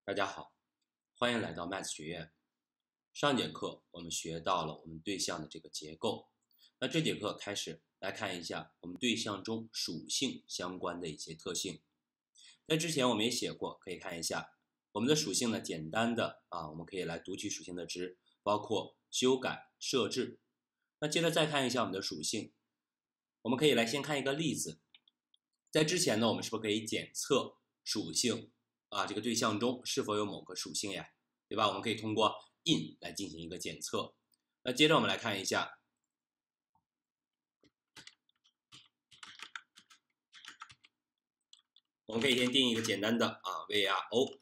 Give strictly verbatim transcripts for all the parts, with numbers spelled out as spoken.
大家好，欢迎来到 Math 学院。上节课我们学到了我们对象的这个结构，那这节课开始来看一下我们对象中属性相关的一些特性。在之前我们也写过，可以看一下我们的属性呢，简单的啊，我们可以来读取属性的值，包括修改、设置。那接着再看一下我们的属性，我们可以来先看一个例子。在之前呢，我们是不是可以检测属性啊，这个对象中是否有某个属性呀，对吧？我们可以通过 in 来进行一个检测。那接着我们来看一下，我们可以先定义一个简单的啊 var_o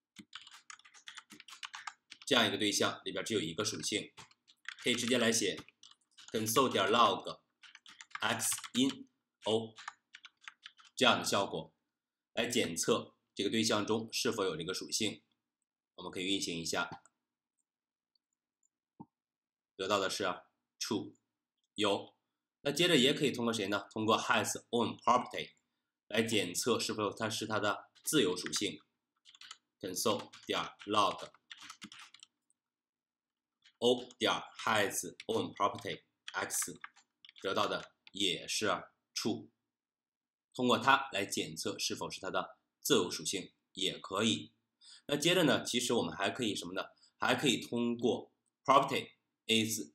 这样一个对象，里边只有一个属性，可以直接来写 console 点 log x in o 这样的效果，来检测这个对象中是否有这个属性。我们可以运行一下，得到的是 true， 有。那接着也可以通过谁呢？通过 has own property 来检测是否它是它的自由属性 console 点 log o 点 has own property x 得到的也是 true， 通过它来检测是否是它的自由属性也可以。那接着呢，其实我们还可以什么呢？还可以通过 property is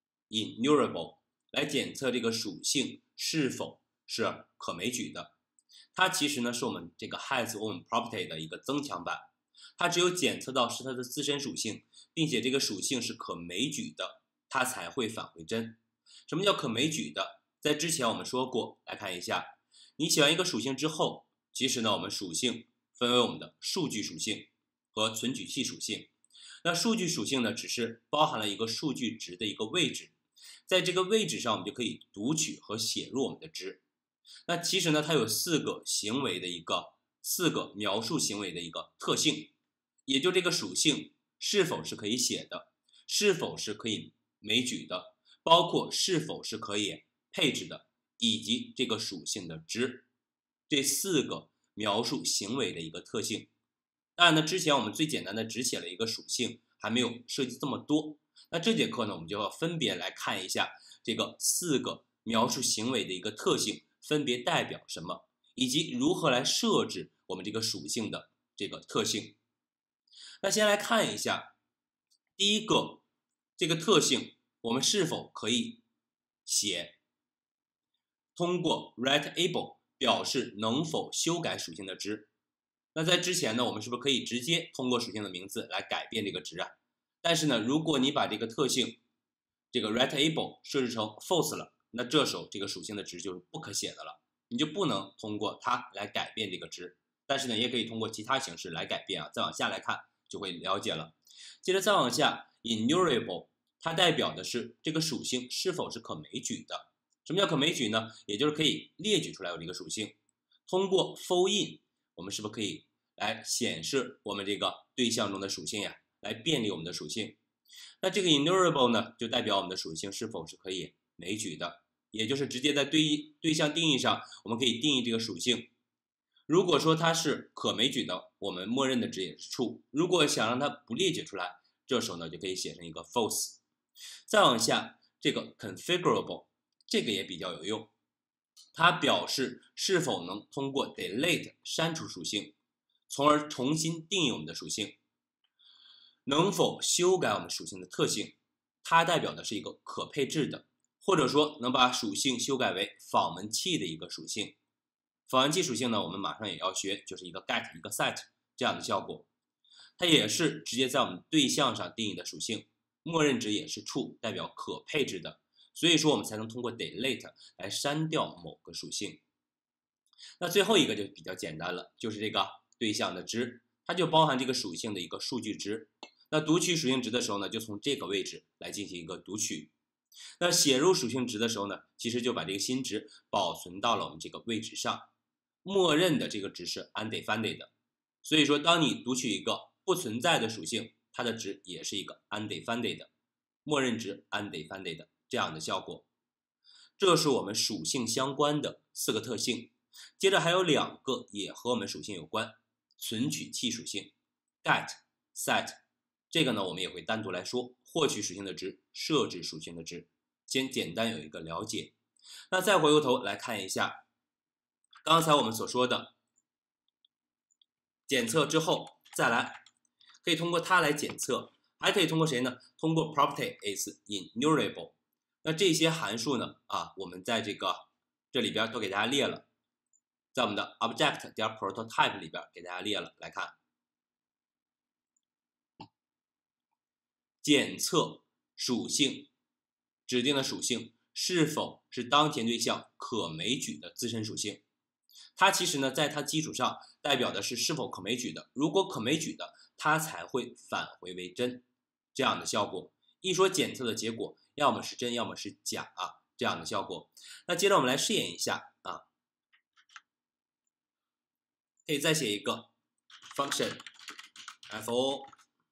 enumerable 来检测这个属性是否是可枚举的。它其实呢是我们这个 has own property 的一个增强版，它只有检测到是它的自身属性，并且这个属性是可枚举的，它才会返回真。什么叫可枚举的？在之前我们说过，来看一下，你写完一个属性之后，其实呢我们属性分为我们的数据属性和存取器属性。那数据属性呢，只是包含了一个数据值的一个位置，在这个位置上我们就可以读取和写入我们的值。那其实呢，它有四个行为的一个四个描述行为的一个特性，也就这个属性是否是可以写的，是否是可以枚举的，包括是否是可以配置的，以及这个属性的值，这四个描述行为的一个特性。当然呢，之前我们最简单的只写了一个属性，还没有涉及这么多。那这节课呢，我们就要分别来看一下这个四个描述行为的一个特性分别代表什么，以及如何来设置我们这个属性的这个特性。那先来看一下第一个这个特性，我们是否可以写通过 writeable 表示能否修改属性的值。那在之前呢，我们是不是可以直接通过属性的名字来改变这个值啊？但是呢，如果你把这个特性这个 writeable 设置成 false 了，那这时候这个属性的值就是不可写的了，你就不能通过它来改变这个值。但是呢，也可以通过其他形式来改变啊。再往下来看就会了解了。接着再往下 enumerable 它代表的是这个属性是否是可枚举的。什么叫可枚举呢？也就是可以列举出来有这个属性。通过 for in 我们是不是可以来显示我们这个对象中的属性呀，来便利我们的属性。那这个 enumerable 呢，就代表我们的属性是否是可以枚举的，也就是直接在对对象定义上，我们可以定义这个属性。如果说它是可枚举的，我们默认的值也是 true。如果想让它不列举出来，这时候呢就可以写成一个 false。再往下，这个 configurable 这个也比较有用。它表示是否能通过 delete 删除属性，从而重新定义我们的属性，能否修改我们属性的特性。它代表的是一个可配置的，或者说能把属性修改为访问器的一个属性。访问器属性呢，我们马上也要学，就是一个 get 一个 set 这样的效果。它也是直接在我们对象上定义的属性，默认值也是 true， 代表可配置的。所以说我们才能通过 delete 来删掉某个属性。那最后一个就比较简单了，就是这个对象的值，它就包含这个属性的一个数据值。那读取属性值的时候呢，就从这个位置来进行一个读取。那写入属性值的时候呢，其实就把这个新值保存到了我们这个位置上。默认的这个值是 undefined 的，所以说当你读取一个不存在的属性，它的值也是一个 undefined 的，默认值 undefined 的。这样的效果，这是我们属性相关的四个特性。接着还有两个也和我们属性有关，存取器属性。 get、set， 这个呢我们也会单独来说，获取属性的值，设置属性的值，先简单有一个了解。那再回过头来看一下，刚才我们所说的检测之后再来，可以通过它来检测，还可以通过谁呢？通过 property is enumerable。那这些函数呢，啊，我们在这个这里边都给大家列了，在我们的 object 点 prototype 里边给大家列了。来看，检测属性指定的属性是否是当前对象可枚举的自身属性。它其实呢，在它基础上代表的是是否可枚举的，如果可枚举的，它才会返回为真，这样的效果。一说检测的结果，要么是真，要么是假啊，这样的效果。那接着我们来试验一下啊，可以再写一个 function fo，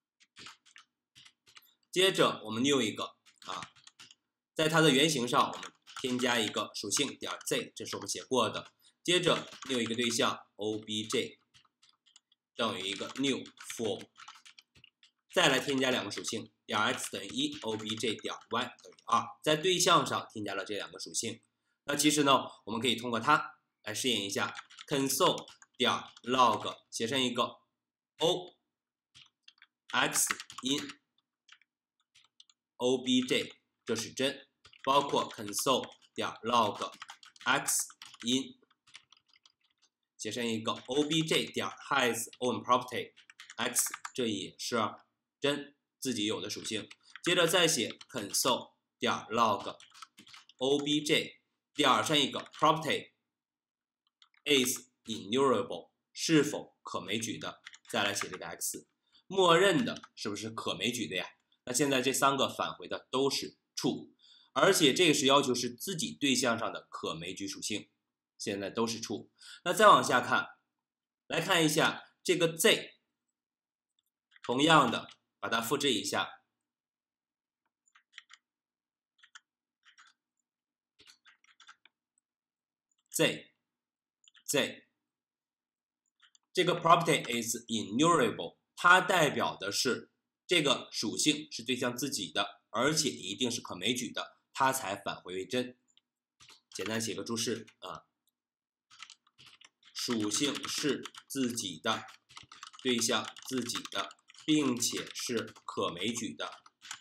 接着我们又一个啊，在它的原型上我们添加一个属性点 z， 这是我们写过的。接着又一个对象 obj 等于一个 new for， 再来添加两个属性点 x 等于一 obj 点 y 等于二，在对象上添加了这两个属性。那其实呢，我们可以通过它来试验一下 console 点 log 写成一个 o x in obj， 这是真，包括 console 点 log x in写成一个 obj 点 has own property x， 这也是真，自己有的属性。接着再写 console 点 log obj 点上一个 property is enumerable， 是否可枚举的。再来写这个 x， 默认的是不是可枚举的呀？那现在这三个返回的都是 true， 而且这个是要求是自己对象上的可枚举属性。现在都是 true。 那再往下看，来看一下这个 z， 同样的把它复制一下， z z 这个 property is enumerable， 它代表的是这个属性是对象自己的，而且一定是可枚举的，它才返回为真。简单写个注释啊。属性是自己的，对象自己的，并且是可枚举的，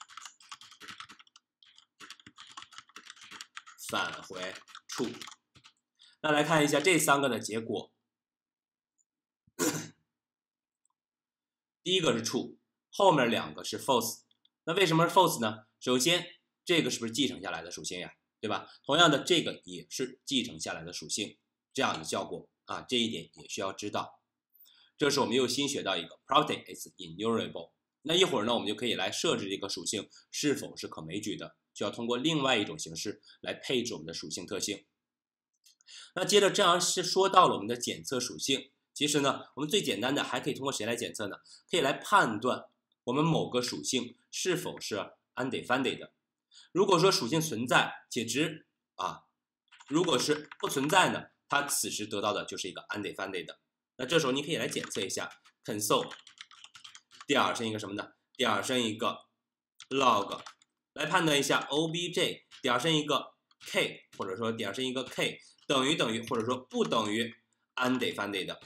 返回 true。 那来看一下这三个的结果，第一个是 true， 后面两个是 false。 那为什么是 false 呢？首先这个是不是继承下来的属性呀，对吧？同样的这个也是继承下来的属性，这样的效果啊，这一点也需要知道。这是我们又新学到一个 property is enumerable。 那一会儿呢，我们就可以来设置这个属性是否是可枚举的，需要通过另外一种形式来配置我们的属性特性。那接着这样是说到了我们的检测属性，其实呢，我们最简单的还可以通过谁来检测呢？可以来判断我们某个属性是否是 undefined 的。如果说属性存在且值啊，如果是不存在呢，它此时得到的就是一个 undefined 的。那这时候你可以来检测一下 console 点上一个什么呢？点上一个 log 来判断一下 obj 点上一个 k， 或者说点上一个 k 等于等于或者说不等于 undefined 的。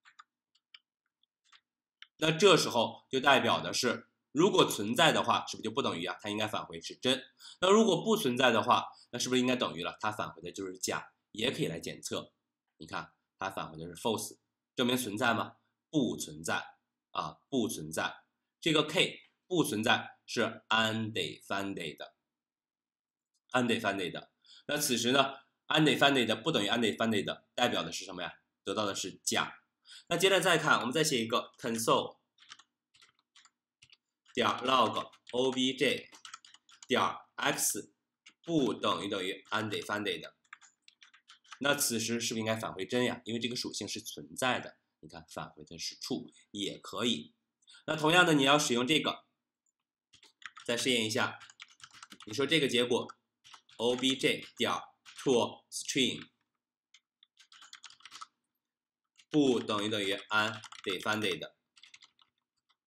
那这时候就代表的是，如果存在的话，是不是就不等于啊？它应该返回是真。那如果不存在的话，那是不是应该等于了？它返回的就是假，也可以来检测。你看，它返回的是 false， 证明存在吗？不存在啊，不存在。这个 k 不存在，是 undefined 的 ，undefined 的。那此时呢 ，undefined 的不等于 undefined 的，代表的是什么呀？得到的是假。那接着再看，我们再写一个 console 点 log obj 点 x 不等于等于 undefined 的。那此时是不是应该返回真呀？因为这个属性是存在的。你看，返回的是 true 也可以。那同样的，你要使用这个，再试验一下。你说这个结果 obj 点 to string 不等于等于 undefined 的，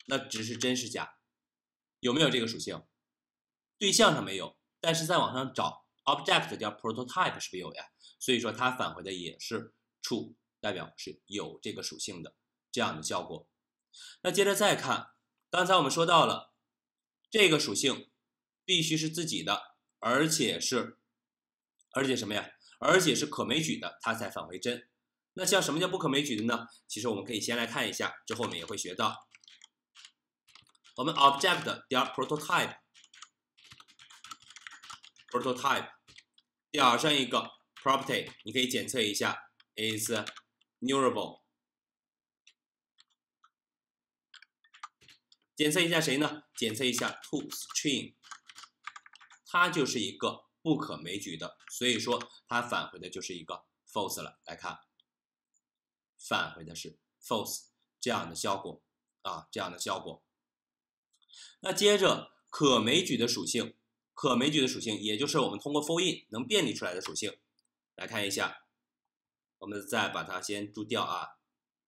那值是真是假？有没有这个属性？对象上没有，但是在网上找 object 叫 prototype 是不是有呀？所以说它返回的也是 true， 代表是有这个属性的这样的效果。那接着再看，刚才我们说到了这个属性必须是自己的，而且是而且什么呀？而且是可枚举的，它才返回真。那像什么叫不可枚举的呢？其实我们可以先来看一下，之后我们也会学到。我们 object 点 prototype prototype 点上一个 property， 你可以检测一下 is nullable。检测一下谁呢？检测一下 toString， 它就是一个不可枚举的，所以说它返回的就是一个 false 了。来看，返回的是 false 这样的效果啊，这样的效果。那接着可枚举的属性，可枚举的属性，也就是我们通过 for in 能辨离出来的属性，来看一下，我们再把它先注掉啊，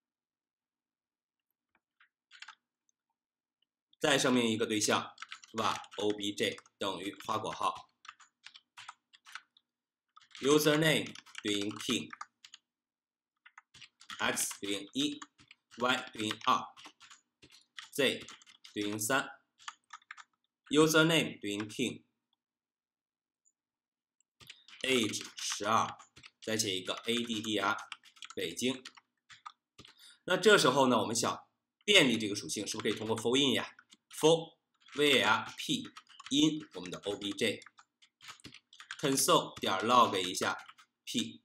再上面一个对象是吧 ？obj 等于花括号 ，username 对应 king， x 对应一 ，y 对应二 ，z 对应三。username 对应 king， age 十二，再写一个 addr 北京。那这时候呢，我们想便利这个属性，是不是可以通过 for in 呀 ？for var p in 我们的 obj console 点 log 一下 p。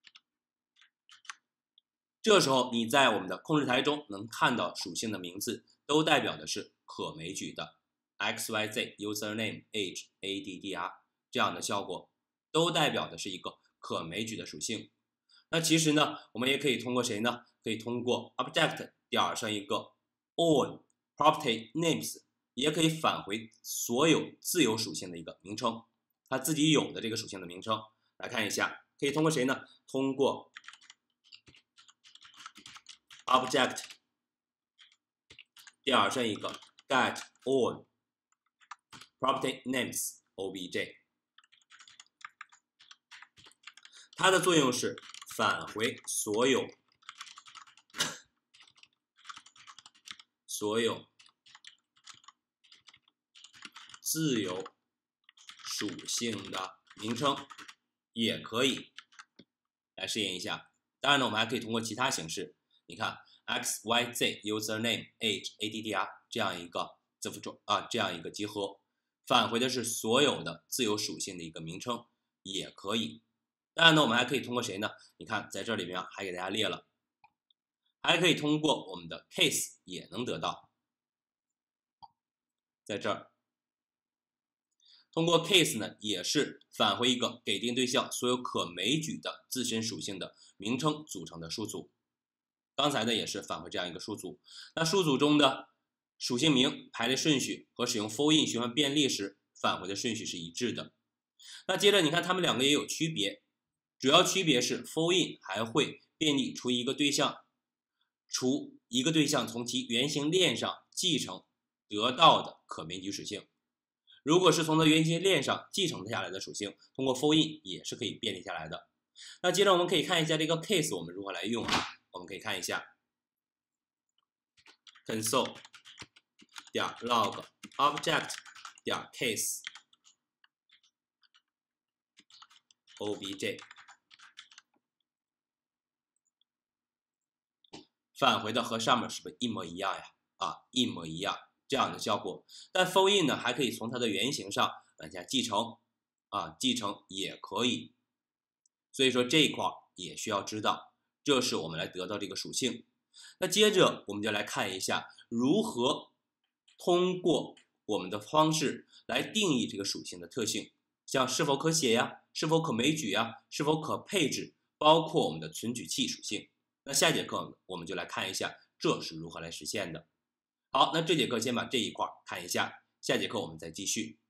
这时候你在我们的控制台中能看到属性的名字，都代表的是可枚举的。X Y Z username age addr 这样的效果，都代表的是一个可枚举的属性。那其实呢，我们也可以通过谁呢？可以通过 object 点上一个 on property names， 也可以返回所有自由属性的一个名称，它自己有的这个属性的名称。来看一下，可以通过谁呢？通过 object 点上一个 get on property names obj， 它的作用是返回所有所有自由属性的名称，也可以来试验一下。当然呢，我们还可以通过其他形式，你看 x y z username age addr 这样一个字符串啊，这样一个集合。返回的是所有的自由属性的一个名称，也可以。当然呢，我们还可以通过谁呢？你看，在这里面还给大家列了，还可以通过我们的 case 也能得到。在这儿，通过 case 呢，也是返回一个给定对象所有可枚举的自身属性的名称组成的数组。刚才呢，也是返回这样一个数组。那数组中的属性名排列顺序和使用 for in 循环便利时返回的顺序是一致的。那接着你看它们两个也有区别，主要区别是 for in 还会便利除一个对象，除一个对象从其原型链上继承得到的可枚举属性。如果是从它原型链上继承下来的属性，通过 for in 也是可以便利下来的。那接着我们可以看一下这个 case 我们如何来用啊？我们可以看一下 console 点 log object 点 case obj， 返回的和上面是不是一模一样呀？啊，一模一样，这样的效果。但 for in 呢，还可以从它的原型上往下继承，啊，继承也可以。所以说这一块也需要知道，这是我们来得到这个属性。那接着我们就来看一下如何通过我们的方式来定义这个属性的特性，像是否可写呀，是否可枚举呀，是否可配置，包括我们的存取器属性。那下节课我们就来看一下这是如何来实现的。好，那这节课先把这一块看一下，下节课我们再继续。